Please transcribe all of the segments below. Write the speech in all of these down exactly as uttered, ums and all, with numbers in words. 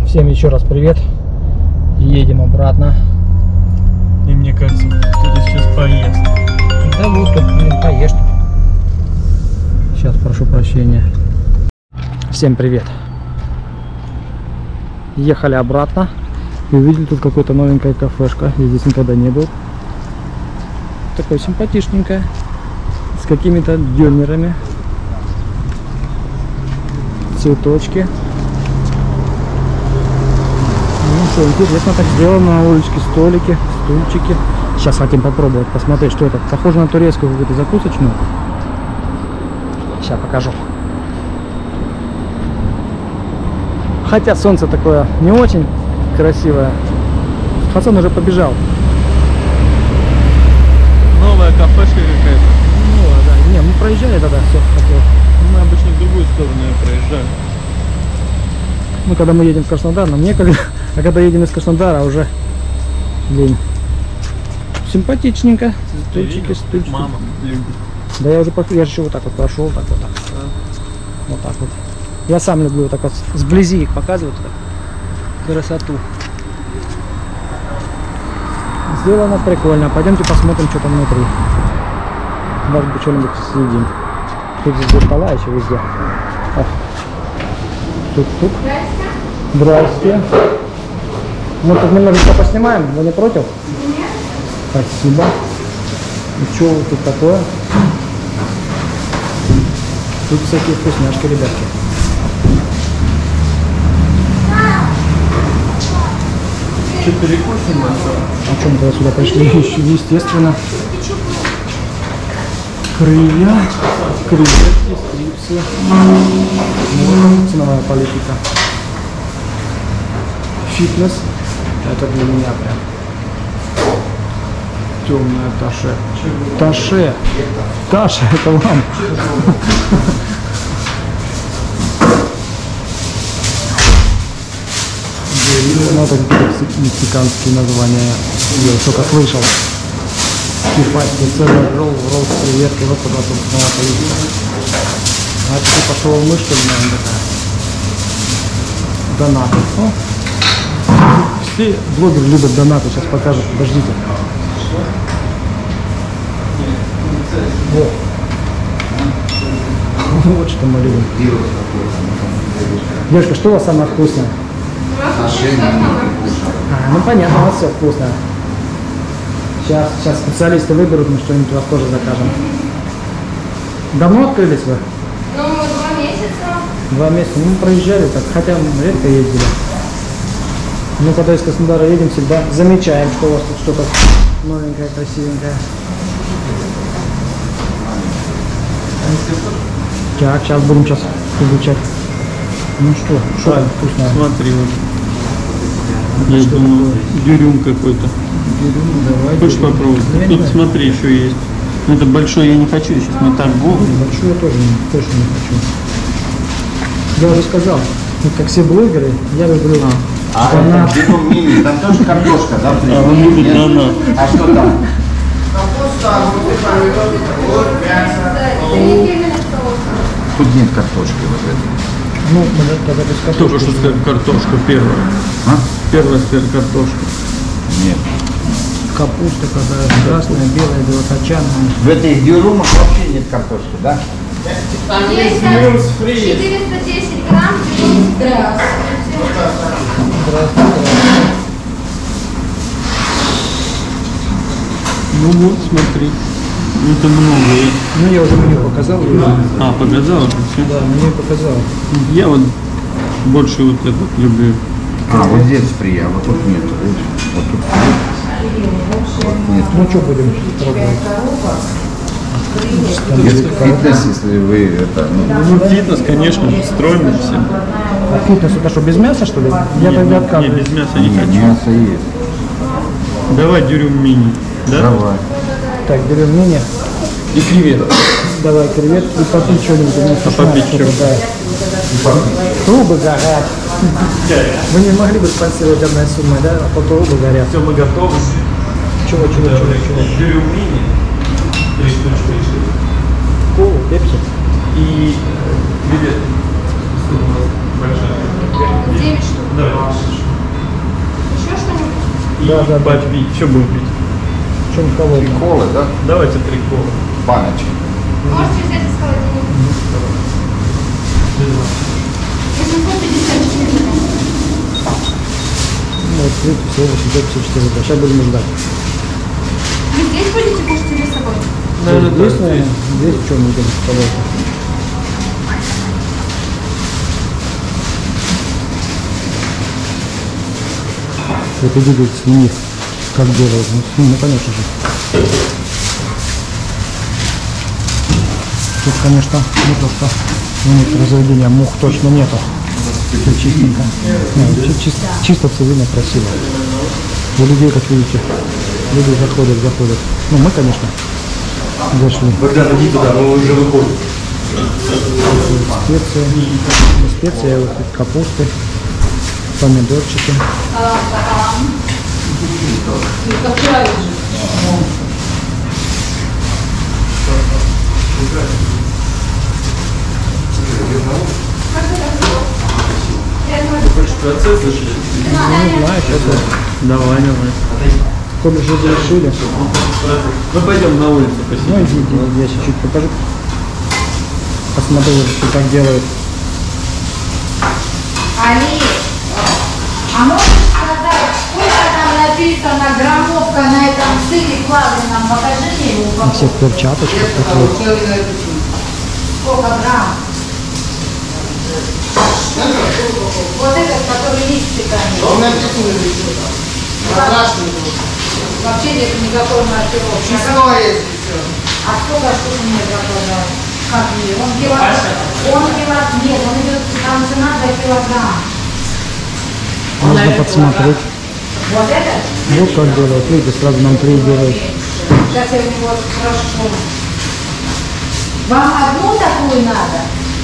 Всем еще раз привет. Едем обратно. И мне кажется, кто-то сейчас поест. Да вот тут, блин, поешь тут. Сейчас прошу прощения. Всем привет. Ехали обратно и увидели тут какое-то новенькое кафешка. Я здесь никогда не был. Такое симпатичненькое. С какими-то дюнерами. Цветочки. Ну что, интересно так сделано. На уличке столики, стульчики. Сейчас хотим попробовать, посмотреть, что это. Похоже на турецкую какую-то закусочную. Сейчас покажу. Хотя солнце такое не очень красивое. Пацан уже побежал. Новая кафешка какая-то. Ну да, не, мы проезжали тогда, все хотел. Мы обычно в другую сторону проезжаем. Ну, когда мы едем в Краснодар, нам некогда. А когда едем из Краснодара, уже лень. Симпатичненько. Стульчики, стульчики. Мама любит. Да я уже пошел, я же еще вот так вот прошел, так вот так. Да. Вот так вот. Я сам люблю вот так вот сблизи их показывать. Так. Красоту. Сделано прикольно. Пойдемте посмотрим, что там внутри. Может быть, что-нибудь съедим. Тут здесь зеркала еще везде. О. Тут, тут. Здрасте. Мы тут немножечко поснимаем, вы не против? Нет. Спасибо. И что тут такое? Тут всякие вкусняшки, ребятки. Что, перекусим? А чем мы сюда пришли? Естественно. Крылья, креветки, стрипсы. Ну, ценовая политика. Фитнес. Это для меня прям. Темная Таше. Таше. Таша, это вам. Ну, это какие-то мексиканские названия. Я только слышал. Спипасти, целый ролл, ролл с креветкой. Вот куда тут снова появится. А это типа шаурмышка, наверное, такая. Донаты. О. Все блогеры любят донаты. Сейчас покажут. Подождите. Вот. Вот что мы любим. Девушка, что у вас самое вкусное? А, ну понятно, у вас все вкусно. Сейчас, сейчас специалисты выберут, мы что-нибудь у вас тоже закажем. Давно открылись вы? Ну, два месяца. Два месяца. Ну, мы проезжали так, хотя мы редко ездили. Ну, когда из Краснодара едем, всегда замечаем, что у вас тут что-то новенькое, красивенькое. Так, сейчас будем сейчас изучать. Ну что, что Так, вкусное? смотри, вот. Я что думаю, дюрюм какой-то. Дюрюм, давай. Хочешь дюрюм. попробовать? Я Тут не смотри, еще есть. Ну, это большой я не хочу, сейчас мы торговый. Большой я тоже не, точно не хочу. Я уже сказал, вот как все блогеры, я люблю А донат. это дюрюм мини, там тоже картошка, да? А он любит Нет? донат. А что там? Тут нет картошки вот этой. Ну, тогда без картошки. Только что сказать, картошка первая. А? Первая сказать, картошка. Нет. Капуста какая красная, белая, белокочанная. В этих дюрумах вообще нет картошки, да? четыреста десять грамм. Ну вот, смотри. Это много есть. Ну, я уже меню показал. А, показал это все? Да, меню показал. Я вот больше вот этот люблю. А, вот здесь фри, а вот тут нет. Видишь? Вот тут фри. Вот нет. Ну, что будем пробовать? Если фитнес, если вы это, ну, Ну, фитнес, конечно, стройный все. А фитнес это что, без мяса, что ли? Я тогда Не, отказываюсь. без мяса не нет, хочу. мясо есть. Давай дюрюм мини. Да? Давай. Так, берем мини. И креветок. Давай креветки и попить что-нибудь. А попить что? Трубы горят. Вы не могли бы спонсировать одной суммой, да? А то трубы горят. Все, мы готовы. Чего, чего, чего, чего? Дюрюм мини. Три штучки. Колу, пепси. И креветки. Большая. девять штук. Давай. Да, да, да. попить. Что будем пить? Что не холодно? Колы, да? Давайте три кола. Баночки. Можете взять из холодильника. восемьсот пятьдесят четыре. Ну, вот видите, всего восемьсот пятьдесят четыре. Сейчас будем ждать. Вы здесь будете кушать или с собой? Наверное, здесь, да, наверное, здесь что мы будем с тобой? Вот иди, говорит, сними, как делают. Ну, сними, конечно же. Тут, конечно, не то, что у некоторых заведения мух точно нету. Все чистенько. Не, чи- чисто, чисто цивильно, красиво. У людей, как видите, люди заходят, заходят. Ну, мы, конечно, зашли. Богдан, иди туда, мы уже выходим. Специи, специи, вот тут капусты, помидорчики. Хочешь процесс зашли? Ну, не знаю, сейчас вот. Давай, давай. Коль же решили. Мы пойдем на улицу посидим. Ну, иди, иди, я чуть-чуть покажу. Посмотрю, что так делают. Али, а можешь сказать, сколько там написано граммовка на этом сыре плавленном? Покажи мне его На всех упаковку. перчаточках такой. Сколько грамм? Вот этот, который листиками. Вообще нет никакой маркировки. А сколько штук мне заказал? Как мне? Он килограмм. Он килограмм. Нет, он идет, там цена за килограмм. Можно подсмотреть. Вот этот? Вот как делают. Видите, сразу нам приделают. Сейчас я у него спрошу. Вам одну такую надо?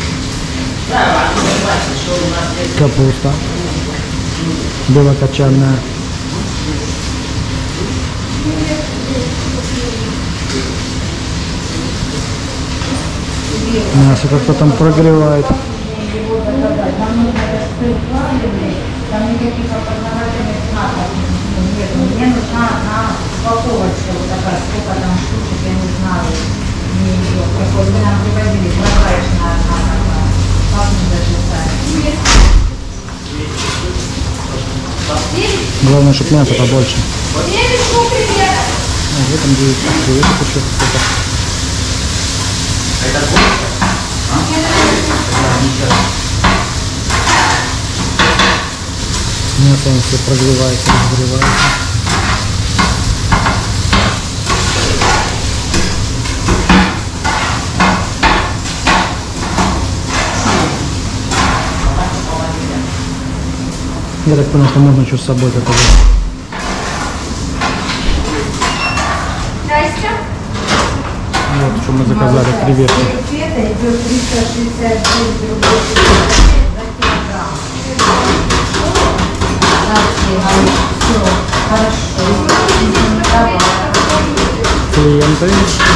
Капуста. Белокочанная. Мясо как-то там прогревает. Там нужно это сыр плавленый, там никаких опознавательных знаков нет. Мне нужна одна упаковочка вот такая, сколько там штучек, я не знаю. Не ее. Какой вы нам привозили, прозрачная одна такая. Как мне записать? Главное, чтобы мясо побольше. Девять штук примерно. А в этом девять штук. Это еще сколько. Мясо он все прогревается, разогревается. Я так понял, что можно что с собой такое. Здрасте. Вот что мы заказали, креветки. Это идет триста шестьдесят девять рублей за килограмм. Все, хорошо. Давай. Клиенты.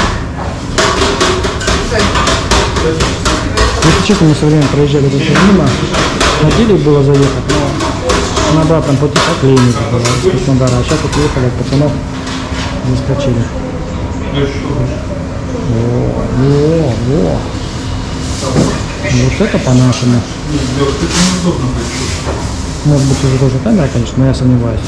Если честно, мы все время проезжали тут мимо. Хотели было заехать, но на обратном пути по клинике было из Краснодара. А сейчас вот уехали от пацанов, заскочили. Во, во, во. Вот это по-нашему. Может быть уже тоже камера, конечно, но я сомневаюсь.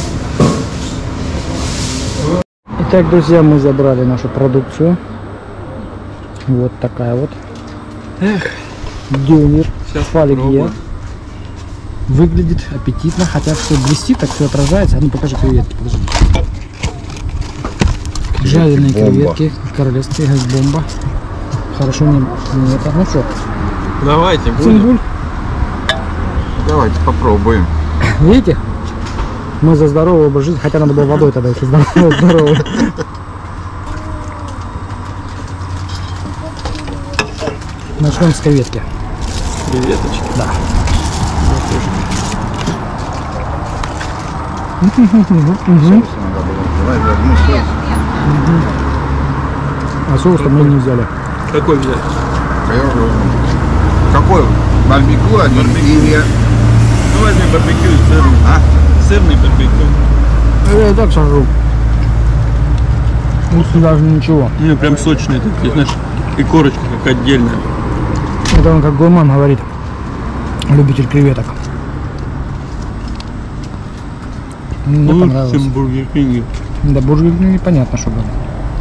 Итак, друзья, мы забрали нашу продукцию. Вот такая вот. Эх, Дюнер Сейчас в фольге. попробую. Выглядит аппетитно, хотя все блестит, так все отражается. А ну покажи креветки, подожди. Жареные бомба. креветки, королевские, бомба. Хорошо, не, не это. Ну что, давайте, будем. цингуль, Давайте попробуем. видите? Мы за здоровую образ жизни, хотя надо было водой тогда, если здоровый. здоровый. Начнем с креветки. Креветочки. Да. Соус надо было. Давай возьми соус. А соус-то мы не взяли. Какой взять? А я уже возьму. Какой? Барбекю один или... Ну возьми барбекю и сырный. А? Сырный барбекю. Я и так сажу. Лучше даже ничего. Ну, прям сочные такие, знаешь, и корочка как отдельная. Это он как гурман говорит. Любитель креветок. Мне Лучше, понравилось. чем Бургер Кинги. Да, бургер непонятно, что было.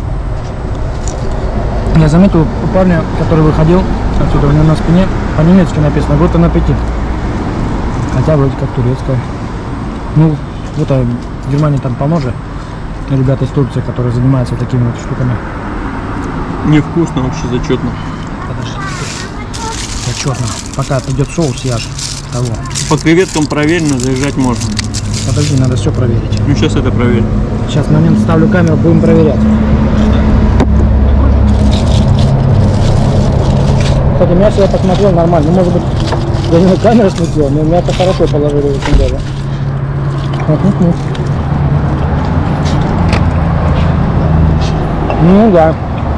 Я заметил у парня, который выходил отсюда, у него на спине по-немецки написано «Год на аппетит». Хотя вроде как турецкая. Ну, вот а в Германии там полно же ребята из Турции, которые занимаются такими вот штуками. Невкусно, вообще зачетно. Подожди. Зачетно. Пока придет соус, я ж того. По креветкам проверено, заезжать можно. Подожди, надо все проверить. Ну, сейчас это проверим. Сейчас момент ставлю камеру, будем проверять. Кстати, мясо я посмотрел нормально. Ну, может быть, я не на камеру смотрел, но мясо хорошо положили очень даже. Ну да.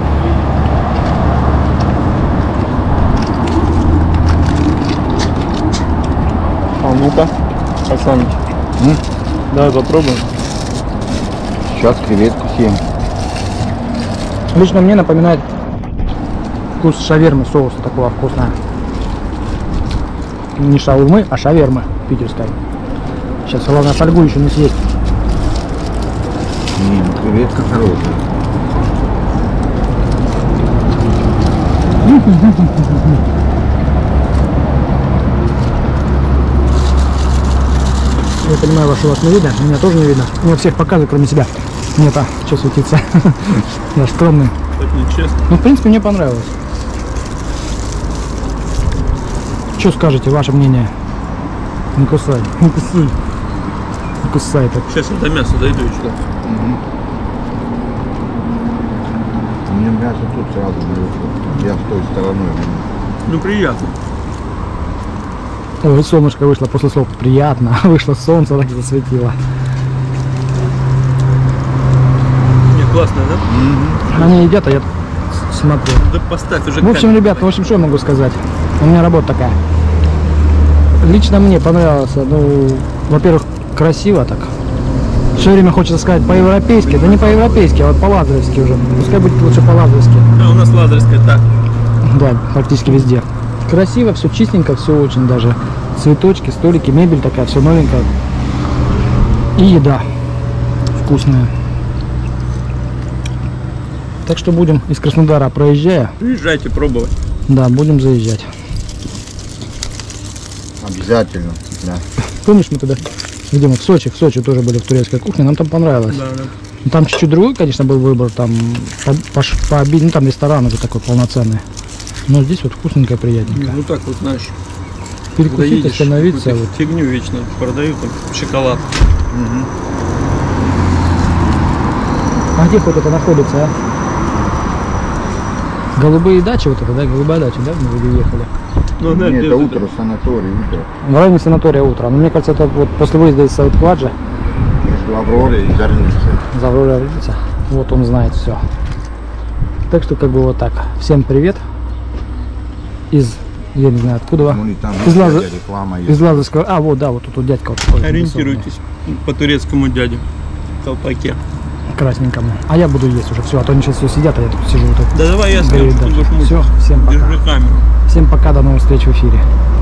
А ну-ка, Оксаныч, М? давай попробуем. Сейчас креветку съем. Лично мне напоминает вкус шавермы, соуса такого вкусного. Не шаурмы, а шавермы питерской. Сейчас главное фольгу еще не съесть. Не, ну креветка хорошая. Я понимаю, что вас не видно, меня тоже не видно. Меня всех показывают, кроме себя. Мне-то что светиться. Я скромный. Так нечестно. Ну, в принципе, мне понравилось. Что скажете, ваше мнение? Не кусай, не кусай. Не кусай так. Сейчас я до мяса дойду еще. Мне мясо тут сразу вышло. Я с той стороной. Ну, приятно. Ой, солнышко вышло после слов приятно. Вышло солнце, так засветило. Не, классно, да? Они едят, а я смотрю. Да поставь уже В общем, камеру. ребят, в общем, что я могу сказать? У меня работа такая. Лично мне понравилось. Ну, во-первых, красиво так. Все время хочется сказать по-европейски. Да не по-европейски, а вот по-лазаревски уже. Пускай будет лучше по-лазаревски. А у нас лазерская, так. Да, практически везде. Красиво, все чистенько, все очень даже. Цветочки, столики, мебель такая, все новенькая. И еда вкусная. Так что будем из Краснодара проезжая. Приезжайте пробовать. Да, будем заезжать. Обязательно. Да. Помнишь, мы тогда, где мы в Сочи, в Сочи тоже были в турецкой кухне, нам там понравилось. Да, да. Ну, там чуть-чуть другой, конечно, был выбор, там по, по, по обид- ну там ресторан уже такой полноценный. Но здесь вот вкусненько, приятненько. Ну так вот, знаешь, когда Перекусить, едешь, остановиться. какую-то Вот. фигню вечно продают, там, шоколад. А где хоть это находится, а? Голубые дачи, вот это, да, голубая дача, да, мы вроде ехали. Ну, да, Нет, без это этого. утро, санаторий, утро. В районе санатория утро. Но мне кажется, это вот после выезда из Саут-Кладжа, Между Авророй и Зорницей. Завроля родится. Вот он знает все. Так что как бы вот так. Всем привет. Из, я не знаю откуда. Ну и там Из, Лаза... реклама из есть. Лазарского. А, вот, да, вот тут вот дядька вот такой. Ориентируйтесь по турецкому дяде в колпаке. Красненькому. А я буду есть уже. Все, а то они сейчас все сидят, а я тут сижу. Вот Да давай я съем, Все, ты будешь мучить. всем пока. Держи камеру. Всем пока, до новых встреч в эфире.